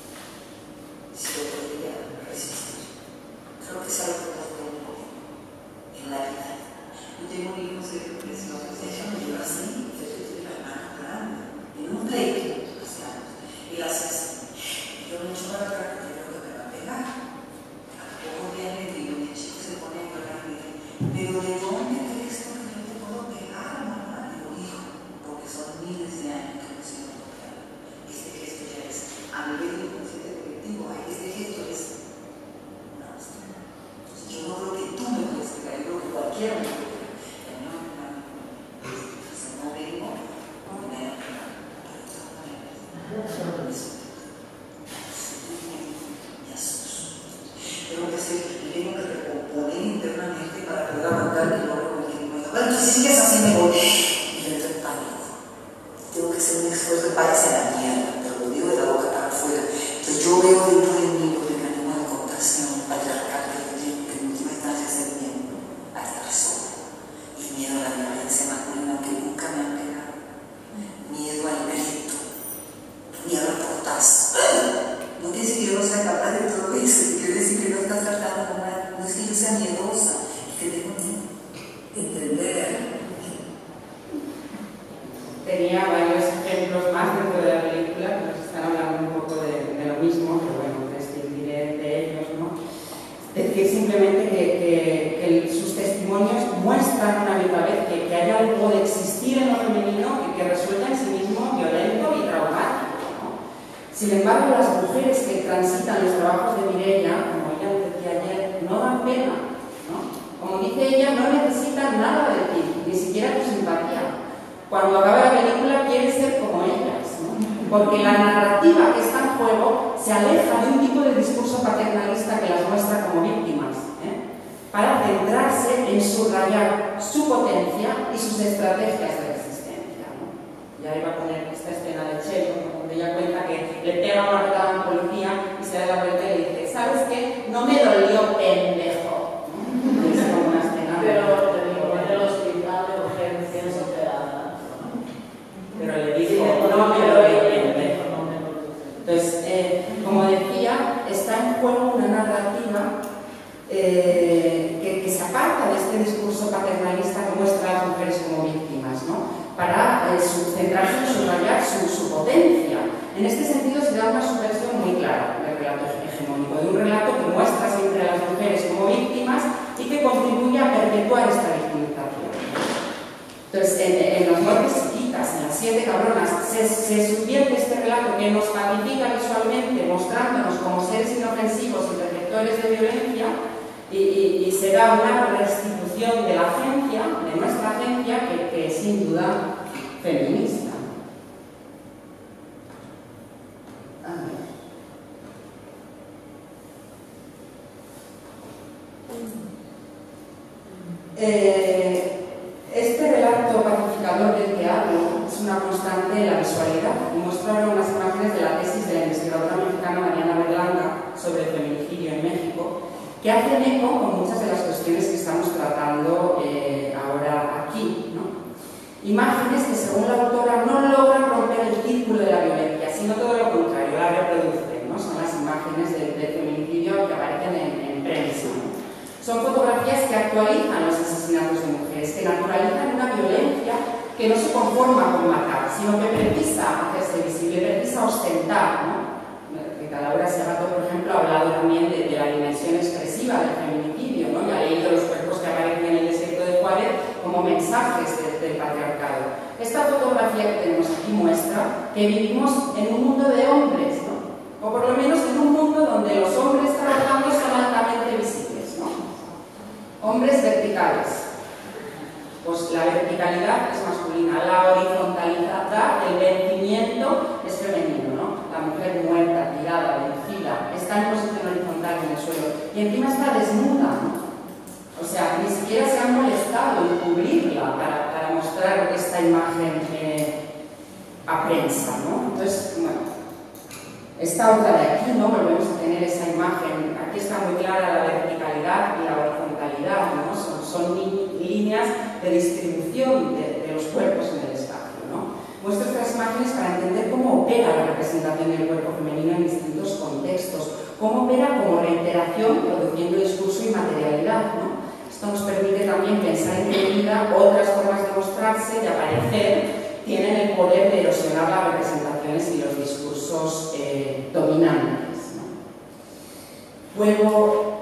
resistir. Creo que es algo que no tengo en la vida. Yo tengo hijos de depresión, déjame yo así, yo estoy la mano grande, en un pleito, y las así. Yo me echo para atrás porque creo que me va a pegar. A poco viene y mi chico se pone a llorar y dice, pero ¿de dónde crees tú que yo te puedo pegar, mamá? Digo, hijo, porque son miles de años que no se me toca. Este gesto ya es a nivel inconsciente colectivo. Este gesto es una hostia. Entonces yo no creo que tú me puedes pegar, yo creo que cualquiera me puede pegar. Pero no, si no vengo, no me da pena. Pero de todas maneras, hacer un esfuerzo, parece la mierda, pero lo digo de la boca para afuera. Entonces yo veo dentro de mí un mecanismo de contación patriarcal que en última instancia hace bien a estar sola. Y miedo a la violencia masculina que nunca me han pegado. Miedo al grito, miedo al portazo. No quiere decir que yo no sea capaz de todo eso, quiere decir que no está tratando mal. No es que yo sea miedosa, es que tengo miedo. Entender. Tenía varios ejemplos más dentro de la película que nos están hablando un poco de lo mismo, pero bueno, prescindiré de ellos, ¿no? Es decir, simplemente que sus testimonios muestran una y otra vez que hay algo de existir en lo femenino que resulta en sí mismo violento y traumático, ¿no? Sin embargo, las mujeres que transitan los trabajos de Mireia, como ella decía ayer, no dan pena, ¿no? Como dice ella, no necesitan nada de ti, ni siquiera tu simpatía. Cuando acaba la película quiere ser como ellas, ¿no? Porque la narrativa que está en juego se aleja de un tipo de discurso paternalista que las muestra como víctimas, para centrarse en subrayar su potencia y sus estrategias de resistencia, ¿no? Ya iba a poner esta escena de Chelo, donde ella cuenta que le pega una patada a un policía y se da la vuelta y le dice: ¿sabes qué? No me dolió, pendejo, ¿no? Es como una escena. Pero te digo, en el hospital de urgencias operada. Pero le dijo, no me dolió, pendejo. Entonces, como decía, está en juego una narrativa que se aparta de este discurso paternalista que muestra a las mujeres como víctimas, ¿no? Para centrarse en subrayar su potencia. En este sentido se da una subversión muy clara del relato hegemónico, de un relato que muestra siempre a las mujeres como víctimas y que contribuye a perpetuar esta victimización. Entonces, en Las muertes chiquitas, en Las 7 cabronas, se subvierte este relato que nos magnifica visualmente, mostrándonos como seres inofensivos y receptores de violencia, y se da una restitución de la agencia, de nuestra agencia, que es sin duda feminista. Este relato pacificador del que hablo es una constante en la visualidad, y muestro ahora unas imágenes de la tesis de la investigadora mexicana Mariana Berlanga sobre el feminicidio en México, que hacen eco con muchas de las cuestiones que estamos tratando ahora aquí, ¿no? Imágenes que, según la autora, no logran romper el círculo de la violencia, sino todo lo contrario, la reproducen, ¿no? Son las imágenes del feminicidio que aparecen en prensa, ¿no? Son fotografías que actualizan los asesinatos de mujeres, que naturalizan una violencia que no se conforma con matar, sino que precisa hacerse visible, precisa ostentar, ¿no? Rita Laura Serrato, por ejemplo, ha hablado también de la dimensión expresiva del feminicidio, ¿no? Y ha leído los cuerpos que aparecen en el desierto de Juárez como mensajes del patriarcado. Esta fotografía que tenemos aquí muestra que vivimos en un mundo de hombres, ¿no? O por lo menos en un mundo donde los hombres trabajando son altamente visibles, ¿no? Hombres verticales. Pues la verticalidad es masculina, la horizontalidad, el vencimiento es femenino, ¿no? La mujer muerta, tirada, vencida, está en posición horizontal en el suelo y encima está desnuda, ¿no? O sea, ni siquiera se han molestado en cubrirla para mostrar esta imagen a prensa, ¿no? Entonces, bueno, esta otra de aquí, ¿no? Volvemos a tener esa imagen. Aquí está muy clara la verticalidad y la horizontalidad, ¿no? Son líneas de distribución de los cuerpos en el espacio, ¿no? Muestro estas imágenes para entender cómo opera la representación del cuerpo femenino en distintos contextos, cómo opera como reiteración, produciendo discurso y materialidad, ¿no? Esto nos permite también pensar en qué medida otras formas de mostrarse, de aparecer, tienen el poder de erosionar las representaciones y los discursos dominantes, ¿no? Luego,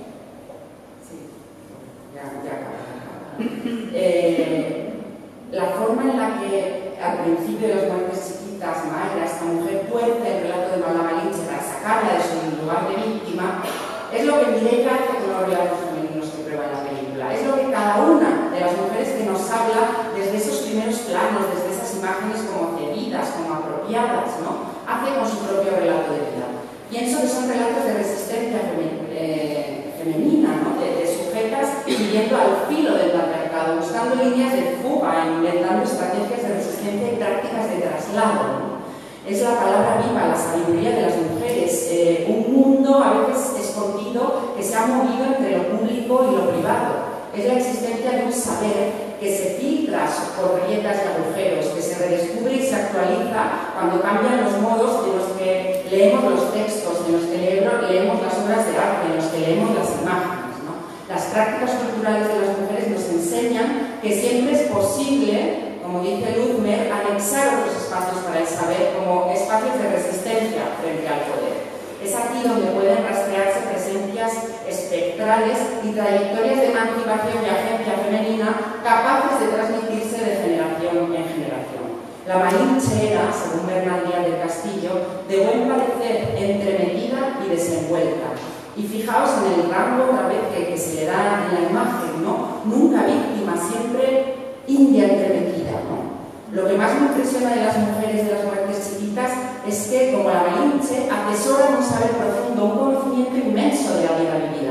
la forma en la que al principio de Las muertes chiquitas, Mayra, esta mujer, tuerce el relato de Magda Malinche para sacarla de su lugar de víctima, es lo que Mireia hace con los relatos femeninos que prueba en la película. Es lo que cada una de las mujeres que nos habla desde esos primeros planos, desde esas imágenes como cedidas, como apropiadas, ¿no? Hace con su propio relato de vida. Pienso que son relatos de resistencia femenina femenina, ¿no? de sujetas viviendo al filo del patriarcado, buscando líneas de fuga, inventando estrategias de resistencia y prácticas de traslado, ¿no? Es la palabra viva, la sabiduría de las mujeres, un mundo a veces escondido que se ha movido entre lo público y lo privado. Es la existencia de un saber que se filtra por grietas y agujeros, que se redescubre y se actualiza cuando cambian los modos en los que leemos los textos, en los que leemos las obras de arte, en los que leemos las imágenes, ¿no? Las prácticas culturales de las mujeres nos enseñan que siempre es posible, como dice Ludmer, anexar otros espacios para el saber como espacios de resistencia frente al poder. Es aquí donde pueden rastrearse presencias espectrales y trayectorias de emancipación y agencia femenina capaces de transmitirse de generación en generación. La Malinche era, según Bernal Díaz del Castillo, de buen parecer, entremetida y desenvuelta. Y fijaos en el rango otra vez que se le da en la imagen, ¿no? Nunca víctima, siempre india entremetida, ¿no? Lo que más me impresiona de las mujeres de las muertes chiquitas es que, como la Malinche, atesoran un saber profundo, un conocimiento inmenso de la vida vivida,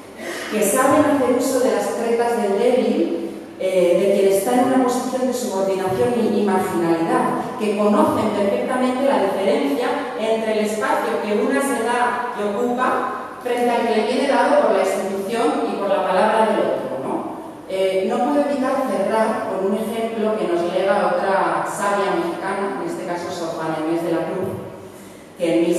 que saben hacer uso de las tretas del débil, de quien está en una posición de subordinación y marginalidad, que conocen perfectamente la diferencia entre el espacio que una se da y ocupa frente al que le viene dado por la institución y por la palabra del otro, ¿no? No puedo evitar cerrar con un ejemplo que nos lega otra sabia mexicana, en este caso Sor Juana Inés de la Cruz, que en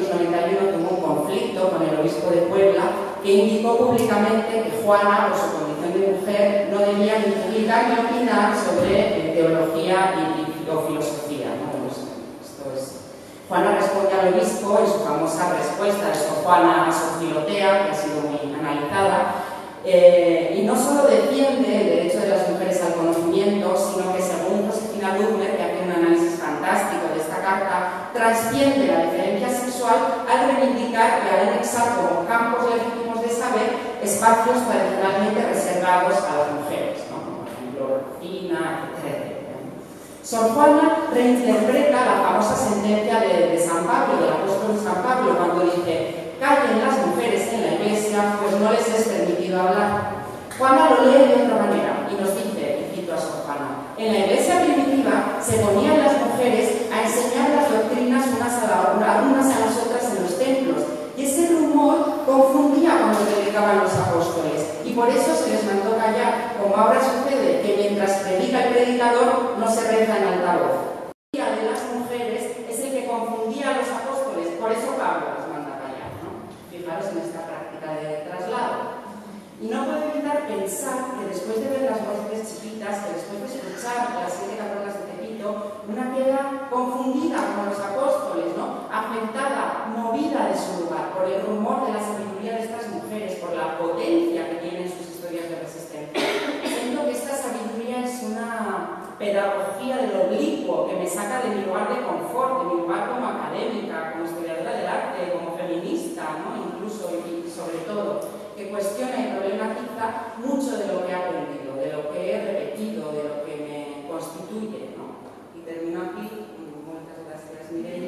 1691 tuvo un conflicto con el obispo de Puebla, que indicó públicamente que Juana, por su condición de mujer, no debía ni publicar ni opinar sobre teología o filosofía, ¿no? Esto es. Juana responde al obispo en su famosa respuesta de Sor Juana a Sor Filotea, que ha sido muy analizada, y no solo defiende el derecho de las mujeres al conocimiento, sino que, según Josefina Ludmer, que hace un análisis fantástico de esta carta, trasciende la diferencia sexual al reivindicar y al anexar como campos legítimos de saber espacios tradicionalmente reservados a las mujeres, ¿no? Como por ejemplo, cocina, etc. Sor Juana reinterpreta la famosa sentencia de San Pablo, del apóstol San Pablo, cuando dice: callen las mujeres en la iglesia, pues no les es permitido hablar. Juana lo lee de otra manera y nos dice, y cito a Sor Juana: en la iglesia primitiva se ponían las mujeres a enseñar las doctrinas unas a las otras en los templos, y ese rumor confundía cuando predicaban los apóstoles, y por eso se les mandó callar, como ahora sucede que mientras predica el predicador no se reza en altavoz. El día de las mujeres es el que confundía a los apóstoles, por eso Pablo les manda callar, ¿no? Fijaros en esta práctica de traslado. Y no puedo evitar pensar que después de ver las voces chiquitas, que después de escuchar las 7 capelas de Tepito, una queda confundida con los apóstoles, ¿no? Afectada, movida de su lugar por el rumor de la sabiduría de estas mujeres, por la potencia que tienen sus historias de resistencia. Siento que esta sabiduría es una pedagogía del oblicuo que me saca de mi lugar de confort, de mi lugar como académica, como historiadora del arte, como feminista, ¿no? Incluso y sobre todo, que cuestiona y problematiza mucho de lo que he aprendido, de lo que he repetido, de lo que me constituye, ¿no? Y termino aquí. Muchas gracias, Mireia.